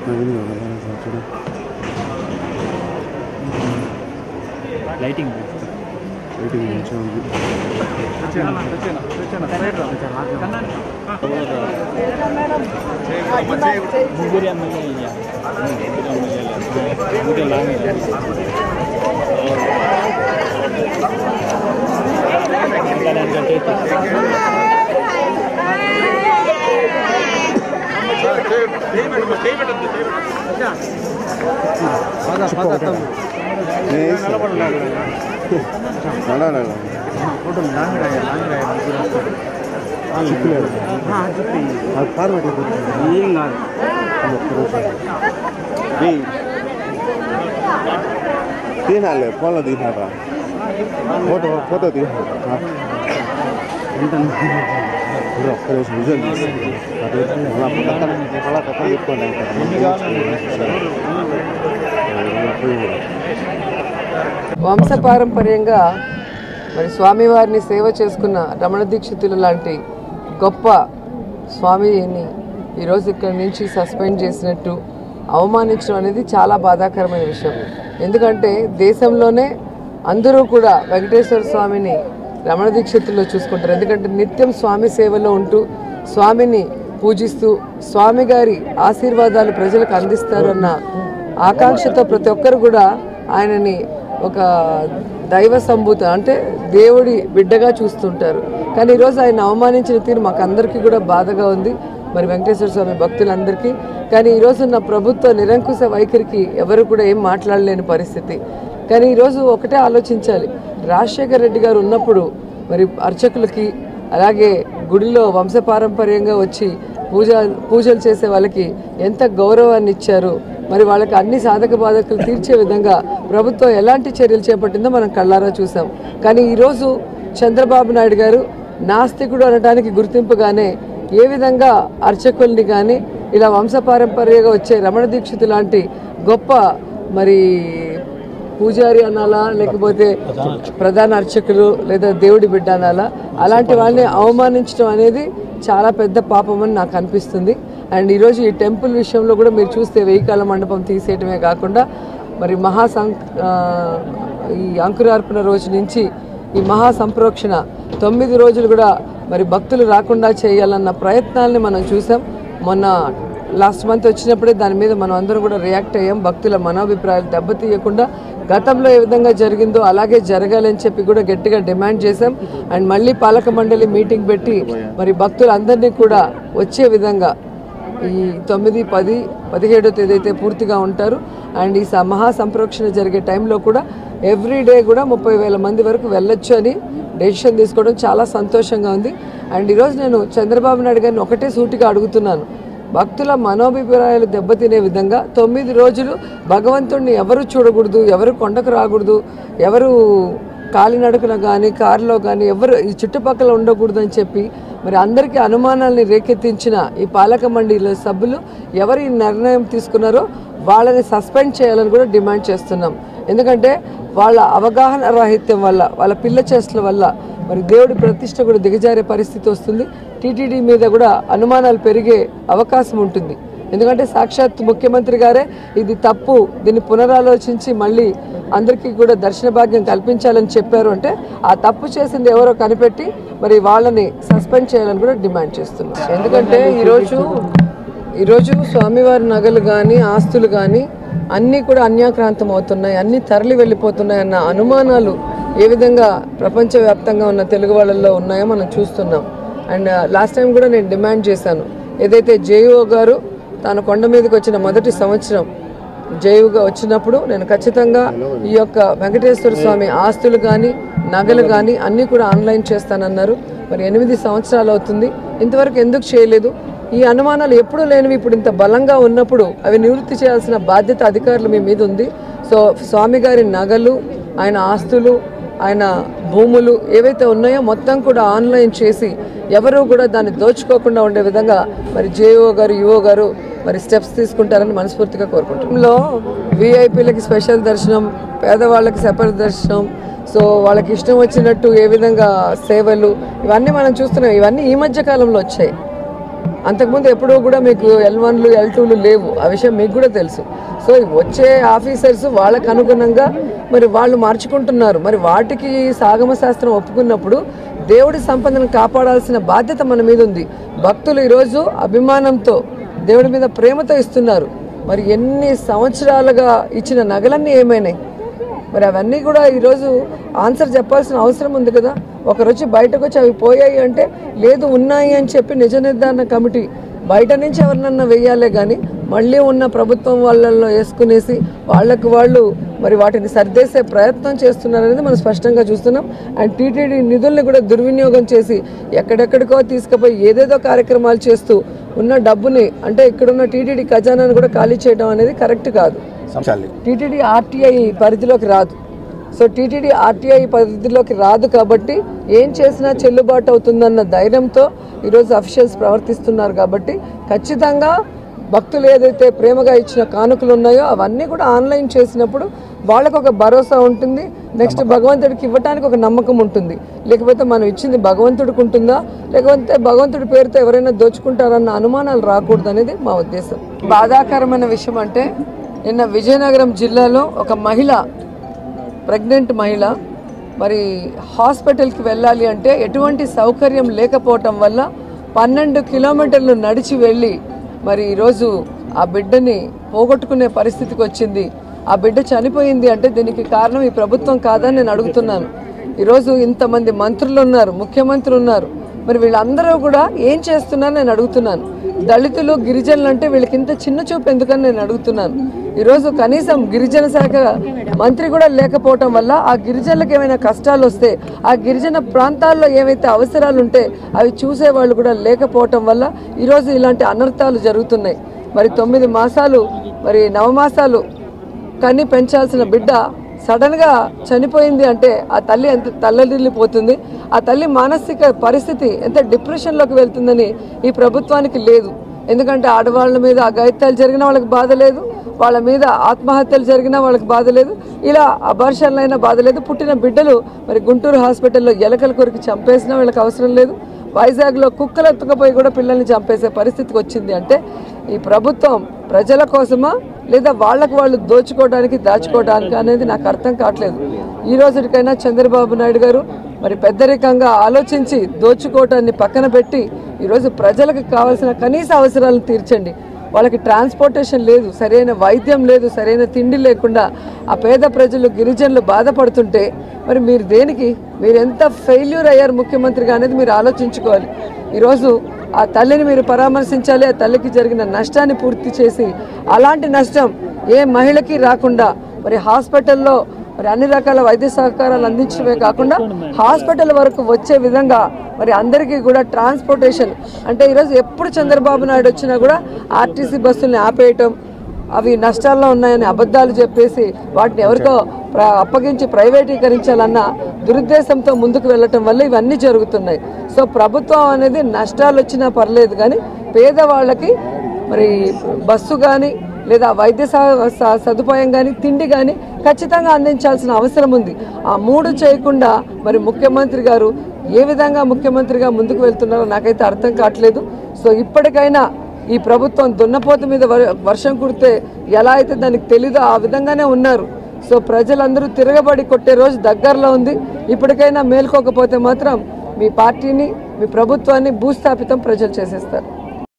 Lighting తీనాలే ఫోన్లో తీసినారా photo తీసినా వంశపారంపర్యంగా మరి స్వామివారిని సేవ చేసుకున్న రమణ దీక్షితులు లాంటి గొప్ప స్వామిని ఈరోజు ఇక్కడి నుంచి సస్పెండ్ చేసినట్టు అవమానించడం అనేది చాలా బాధాకరమైన విషయం. ఎందుకంటే దేశంలోనే అందరూ కూడా వెంకటేశ్వర స్వామిని రమణ దీక్షితుల్లో చూసుకుంటారు. ఎందుకంటే నిత్యం స్వామి సేవలో ఉంటూ స్వామిని పూజిస్తూ స్వామి గారి ఆశీర్వాదాలు ప్రజలకు అందిస్తారన్న ఆకాంక్షతో ప్రతి ఒక్కరు కూడా ఆయనని ఒక దైవ సంభూత అంటే దేవుడి బిడ్డగా చూస్తుంటారు. కానీ ఈరోజు ఆయన అవమానించిన తీరు మాకు అందరికీ కూడా బాధగా ఉంది, మరి వెంకటేశ్వర స్వామి భక్తులందరికీ. కానీ ఈరోజున్న ప్రభుత్వ నిరంకుశ వైఖరికి ఎవరు కూడా ఏం మాట్లాడలేని పరిస్థితి. కానీ ఈరోజు ఒకటే ఆలోచించాలి, రాజశేఖర రెడ్డి గారు ఉన్నప్పుడు మరి అర్చకులకి అలాగే గుడిలో వంశపారంపర్యంగా వచ్చి పూజలు చేసే వాళ్ళకి ఎంత గౌరవాన్ని ఇచ్చారు, మరి వాళ్ళకి అన్ని సాధక బాధకులు తీర్చే విధంగా ప్రభుత్వం ఎలాంటి చర్యలు చేపట్టిందో మనం కళ్ళారా చూసాం. కానీ ఈరోజు చంద్రబాబు నాయుడు గారు నాస్తికుడు అనడానికి గుర్తింపుగానే ఏ విధంగా అర్చకుల్ని కానీ ఇలా వంశపారంపర్యంగా వచ్చే రమణ దీక్షితు లాంటి గొప్ప మరి పూజారి అనాలా లేకపోతే ప్రధాన అర్చకులు లేదా దేవుడి బిడ్డ అనాలా అలాంటి వాళ్ళని అవమానించడం అనేది చాలా పెద్ద పాపమని నాకు అనిపిస్తుంది. అండ్ ఈరోజు ఈ టెంపుల్ విషయంలో కూడా మీరు చూస్తే 1000 కాల మండపం తీసేయటమే కాకుండా మరి ఈ అంకురార్పణ రోజు నుంచి ఈ మహాసంప్రోక్షణ 9 రోజులు కూడా మరి భక్తులు రాకుండా చేయాలన్న ప్రయత్నాలని మనం చూసాం. మొన్న లాస్ట్ మంత్ వచ్చినప్పుడే దాని మీద మనం అందరం కూడా రియాక్ట్ అయ్యాం. భక్తుల మనోభిప్రాయాలు దెబ్బతీయకుండా గతంలో ఏ విధంగా జరిగిందో అలాగే జరగాలని చెప్పి కూడా గట్టిగా డిమాండ్ చేశాం. అండ్ మళ్ళీ పాలక మండలి మీటింగ్ పెట్టి మరి భక్తులందరినీ కూడా వచ్చే విధంగా ఈ 9, 10, 17వ తేదీ అయితే పూర్తిగా ఉంటారు. అండ్ ఈ మహాసంప్రోక్షణ జరిగే టైంలో కూడా ఎవ్రీడే కూడా 30,000 మంది వరకు వెళ్ళొచ్చు అని డెసిషన్ తీసుకోవడం చాలా సంతోషంగా ఉంది. అండ్ ఈరోజు నేను చంద్రబాబు నాయుడు గారిని ఒకటే సూటిగా అడుగుతున్నాను, భక్తుల మనోభిప్రాయాలు దెబ్బతినే విధంగా 9 రోజులు భగవంతుడిని ఎవరు చూడకూడదు, ఎవరు కొండకు రాకూడదు, ఎవరు కాలినడకన కానీ కారులో కానీ ఎవరు ఈ చుట్టుపక్కల ఉండకూడదు అని చెప్పి మరి అందరికీ అనుమానాలని రేకెత్తించిన ఈ పాలక మండలి సభ్యులు ఎవరు ఈ నిర్ణయం తీసుకున్నారో వాళ్ళని సస్పెండ్ చేయాలని కూడా డిమాండ్ చేస్తున్నాం. ఎందుకంటే వాళ్ళ అవగాహన రాహిత్యం వల్ల వాళ్ళ పిల్ల చేష్టల వల్ల మరి దేవుడి ప్రతిష్ట కూడా దిగజారే పరిస్థితి వస్తుంది. టీటీడీ మీద కూడా అనుమానాలు పెరిగే అవకాశం ఉంటుంది. ఎందుకంటే సాక్షాత్ ముఖ్యమంత్రి గారే ఇది తప్పు, దీన్ని పునరాలోచించి మళ్ళీ అందరికీ కూడా దర్శన భాగ్యం కల్పించాలని చెప్పారు. అంటే ఆ తప్పు చేసింది ఎవరో కనిపెట్టి మరి వాళ్ళని సస్పెండ్ చేయాలని కూడా డిమాండ్ చేస్తున్నాం. ఎందుకంటే ఈరోజు స్వామివారి నగలు కానీ ఆస్తులు కానీ అన్నీ కూడా అన్యాక్రాంతం అవుతున్నాయి, అన్నీ తరలి వెళ్ళిపోతున్నాయి అన్న అనుమానాలు ఏ విధంగా ప్రపంచవ్యాప్తంగా ఉన్న తెలుగు వాళ్ళల్లో ఉన్నాయో మనం చూస్తున్నాం. అండ్ లాస్ట్ టైం కూడా నేను డిమాండ్ చేశాను, ఏదైతే జేఈఓ గారు తాను కొండ మీదకి వచ్చిన మొదటి సంవత్సరం జేఈఓగా వచ్చినప్పుడు నేను ఖచ్చితంగా ఈ యొక్క వెంకటేశ్వర స్వామి ఆస్తులు కానీ నగలు కానీ అన్నీ కూడా ఆన్లైన్ చేస్తానన్నారు. మరి 8 సంవత్సరాలు అవుతుంది, ఇంతవరకు ఎందుకు చేయలేదు? ఈ అనుమానాలు ఎప్పుడూ లేనివి ఇప్పుడు ఇంత బలంగా ఉన్నప్పుడు అవి నివృత్తి చేయాల్సిన బాధ్యత అధికారులు మీ మీద ఉంది. సో స్వామి గారి నగలు, ఆయన ఆస్తులు, ఆయన భూములు ఏవైతే ఉన్నాయో మొత్తం కూడా ఆన్లైన్ చేసి ఎవరూ కూడా దాన్ని దోచుకోకుండా ఉండే విధంగా మరి జేఓ గారు యుఓ గారు మరి స్టెప్స్ తీసుకుంటారని మనస్ఫూర్తిగా కోరుకుంటున్నాం. వీఐపీలకి స్పెషల్ దర్శనం, పేదవాళ్ళకి సెపరేట్ దర్శనం, సో వాళ్ళకి ఇష్టం వచ్చినట్టు ఏ విధంగా సేవలు, ఇవన్నీ మనం చూస్తున్నాం. ఇవన్నీ ఈ మధ్య కాలంలో వచ్చాయి. అంతకుముందు ఎప్పుడూ కూడా మీకు L1లు L2లు లేవు, ఆ విషయం మీకు కూడా తెలుసు. సో వచ్చే ఆఫీసర్స్ వాళ్ళకు అనుగుణంగా మరి వాళ్ళు మార్చుకుంటున్నారు. మరి వాటికి సాగమ శాస్త్రం ఒప్పుకున్నప్పుడు దేవుడి సంపదను కాపాడాల్సిన బాధ్యత మన మీద ఉంది. భక్తులు ఈరోజు అభిమానంతో దేవుడి మీద ప్రేమతో ఇస్తున్నారు. మరి ఎన్ని సంవత్సరాలుగా ఇచ్చిన నగలన్నీ ఏమైనాయి? మరి అవన్నీ కూడా ఈరోజు ఆన్సర్ చెప్పాల్సిన అవసరం ఉంది కదా. ఒకరోజు బయటకు వచ్చి అవి పోయాయి అంటే లేదు ఉన్నాయి అని చెప్పి నిజ నిర్ధారణ కమిటీ బయట నుంచి ఎవరినన్నా వెయ్యాలే కానీ మళ్ళీ ఉన్న ప్రభుత్వం వాళ్ళల్లో వేసుకునేసి వాళ్ళకు వాళ్ళు మరి వాటిని సర్దేసే ప్రయత్నం చేస్తున్నారనేది మనం స్పష్టంగా చూస్తున్నాం. అండ్ టీటీడీ నిధుల్ని కూడా దుర్వినియోగం చేసి ఎక్కడెక్కడికో తీసుకుపోయి ఏదేదో కార్యక్రమాలు చేస్తూ ఉన్న డబ్బుని అంటే ఇక్కడున్న టీటీడీ ఖజానాను కూడా ఖాళీ చేయడం అనేది కరెక్ట్ కాదు. టీటీడీ ఆర్టీఐ పరిధిలోకి రాదు. సో టీటీడీ ఆర్టీఐ పరిధిలోకి రాదు కాబట్టి ఏం చేసినా చెల్లుబాటు అవుతుందన్న ధైర్యంతో ఈరోజు అఫీషియల్స్ ప్రవర్తిస్తున్నారు. కాబట్టి ఖచ్చితంగా భక్తులు ఏదైతే ప్రేమగా ఇచ్చిన కానుకలు ఉన్నాయో అవన్నీ కూడా ఆన్లైన్ చేసినప్పుడు వాళ్ళకు ఒక భరోసా ఉంటుంది. నెక్స్ట్ భగవంతుడికి ఇవ్వడానికి ఒక నమ్మకం ఉంటుంది. లేకపోతే మనం ఇచ్చింది భగవంతుడికి ఉంటుందా, లేకపోతే భగవంతుడి పేరుతో ఎవరైనా దోచుకుంటారన్న అనుమానాలు రాకూడదు అనేది మా ఉద్దేశం. బాధాకరమైన విషయం అంటే నిన్న విజయనగరం జిల్లాలో ఒక మహిళ, ప్రెగ్నెంట్ మహిళ మరి హాస్పిటల్కి వెళ్ళాలి అంటే ఎటువంటి సౌకర్యం లేకపోవటం వల్ల 12 కిలోమీటర్లు నడిచి వెళ్ళి మరి ఈరోజు ఆ బిడ్డని పోగొట్టుకునే పరిస్థితికి వచ్చింది. ఆ బిడ్డ చనిపోయింది అంటే దీనికి కారణం ఈ ప్రభుత్వం కాదని నేను అడుగుతున్నాను. ఈరోజు ఇంతమంది మంత్రులు ఉన్నారు, ముఖ్యమంత్రి ఉన్నారు, మరి వీళ్ళందరూ కూడా ఏం చేస్తున్నారు నేను అడుగుతున్నాను. దళితులు గిరిజనులు అంటే వీళ్ళకి ఇంత చిన్న చూపు ఎందుకని నేను అడుగుతున్నాను. ఈరోజు కనీసం గిరిజన శాఖ మంత్రి కూడా లేకపోవటం వల్ల ఆ గిరిజనులకు ఏమైనా కష్టాలు వస్తే ఆ గిరిజన ప్రాంతాల్లో ఏవైతే అవసరాలు ఉంటే అవి చూసేవాళ్ళు కూడా లేకపోవటం వల్ల ఈరోజు ఇలాంటి అనర్థాలు జరుగుతున్నాయి. మరి 9 మాసాలు మరి నవమాసాలు కన్ని పెంచాల్సిన బిడ్డ సడన్గా చనిపోయింది అంటే ఆ తల్లి ఎంత తల్లడిల్లిపోతుంది. ఆ తల్లి మానసిక పరిస్థితి ఎంత డిప్రెషన్లోకి వెళ్తుందని ఈ ప్రభుత్వానికి లేదు. ఎందుకంటే ఆడవాళ్ళ మీద అఘాయిత్యాలు జరిగినా వాళ్ళకి బాధ లేదు, వాళ్ళ మీద ఆత్మహత్యలు జరిగినా వాళ్ళకి బాధ లేదు, ఇలా అబార్షన్లైనా బాధ లేదు. పుట్టిన బిడ్డలు మరి గుంటూరు హాస్పిటల్లో ఎలకల కొరికి చంపేసినా వీళ్ళకి అవసరం లేదు. వైజాగ్లో కుక్కలు ఎత్తుకుపోయి కూడా పిల్లల్ని చంపేసే పరిస్థితికి వచ్చింది అంటే ఈ ప్రభుత్వం ప్రజల కోసమా లేదా వాళ్ళకు వాళ్ళు దోచుకోవడానికి దాచుకోవడానికి అనేది నాకు అర్థం కావట్లేదు. ఈ రోజుకైనా చంద్రబాబు నాయుడు గారు మరి పెద్దరికంగా ఆలోచించి దోచుకోవటాన్ని పక్కన పెట్టి ఈరోజు ప్రజలకు కావాల్సిన కనీస అవసరాలను తీర్చండి. వాళ్ళకి ట్రాన్స్పోర్టేషన్ లేదు, సరైన వైద్యం లేదు, సరైన తిండి లేకుండా ఆ పేద ప్రజలు గిరిజనులు బాధపడుతుంటే మరి మీరు దేనికి, మీరు ఎంత ఫెయిల్యూర్ అయ్యారు ముఖ్యమంత్రిగా అనేది మీరు ఆలోచించుకోవాలి. ఈరోజు ఆ తల్లిని మీరు పరామర్శించాలి, ఆ తల్లికి జరిగిన నష్టాన్ని పూర్తి చేసి అలాంటి నష్టం ఏ మహిళకి రాకుండా మరి హాస్పిటల్లో మరి అన్ని రకాల వైద్య సహకారాలు అందించడమే కాకుండా హాస్పిటల్ వరకు వచ్చే విధంగా మరి అందరికీ కూడా ట్రాన్స్పోర్టేషన్ అంటే ఈరోజు ఎప్పుడు చంద్రబాబు నాయుడు వచ్చినా కూడా ఆర్టీసీ బస్సుల్ని ఆపేయటం, అవి నష్టాల్లో ఉన్నాయని అబద్ధాలు చెప్పేసి వాటిని ఎవరికో అప్పగించి ప్రైవేటీకరించాలన్న దురుద్దేశంతో ముందుకు వెళ్ళటం వల్ల ఇవన్నీ జరుగుతున్నాయి. సో ప్రభుత్వం అనేది నష్టాలు వచ్చినా పర్లేదు కానీ పేదవాళ్ళకి మరి బస్సు కానీ లేదా వైద్య సదుపాయం కానీ తిండి కానీ ఖచ్చితంగా అందించాల్సిన అవసరం ఉంది. ఆ 3 చేయకుండా మరి ముఖ్యమంత్రి గారు ఏ విధంగా ముఖ్యమంత్రిగా ముందుకు వెళ్తున్నారో నాకైతే అర్థం కావట్లేదు. సో ఇప్పటికైనా ఈ ప్రభుత్వం దున్నపోత మీద వర్షం కుడితే ఎలా అయితే దానికి తెలీదో ఆ విధంగానే ఉన్నారు. సో ప్రజలందరూ తిరగబడి కొట్టే రోజు దగ్గరలో ఉంది. ఇప్పటికైనా మేల్కోకపోతే మాత్రం మీ పార్టీని, మీ ప్రభుత్వాన్ని భూస్థాపితం ప్రజలు చేసేస్తారు.